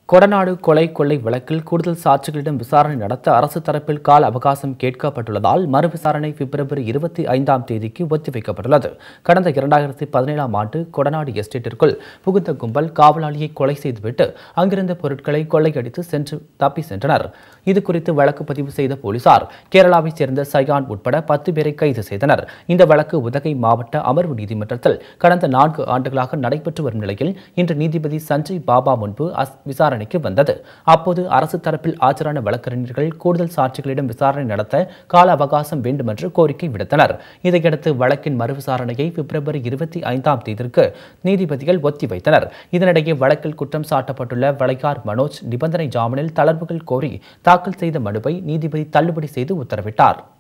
கொடநாடு கொலை கொள்ளை வழக்கில் கூடுதல் சாட்சிகளிடம் விசாரணை நடத்த அரசு தரப்பில் கால அவகாசம் கேட்கப்பட்டுள்ளதால் மறு விசாரணை பிப்ரவரி 25ஆம் தேதிக்கு ஒத்திவைக்கப்பட்டுள்ளது. கடந்த 2017ஆம் ஆண்டு கொடநாடு எஸ்டேட்டிற்குள் புகுந்த கும்பல் காவலாளியை கொலை செய்துவிட்டு அங்கிருந்த பொருட்களை கொள்ளையடித்து தப்பி சென்றனர். இதுகுறித்து வழக்கு பதிவு செய்த போலீசார் கேரளாவைச் சேர்ந்த சையான் உட்பட 10 பேரை கைது செய்தனர். இந்த வழக்கு உதகை மாவட்ட அமர்வு நீதிமன்றத்தில் கடந்த 4 ஆண்டுகளாக நடைபெற்று வரும் நிலையில் இன்று நீதிபதி சஞ்சய் பாபா முன்பு விசாரணைக்கு வந்தது. அப்போது அரசு தரப்பில் ஆஜரான வழக்கறிஞர்கள் கூடுதல் சாட்சிகளிடம் விசாரணை நடத்த கால அவகாசம் வேண்டுமென்று கோரிக்கை விடுத்தனர். இதையடுத்து வழக்கின் மறு விசாரணையை பிப்ரவரி 25ஆம் தேதிக்கு நீதிபதிகள் ஒத்திவைத்தனர். இதனிடையே வழக்கில் குற்றம் சாட்டப்பட்டுள்ள வளையார் மனோஜ் நிபந்தனை ஜாமீனில் தளர்வுகள் கோரி தாக்கல் செய்த மனுவை நீதிபதி தள்ளுபடி செய்து உத்தரவிட்டார்.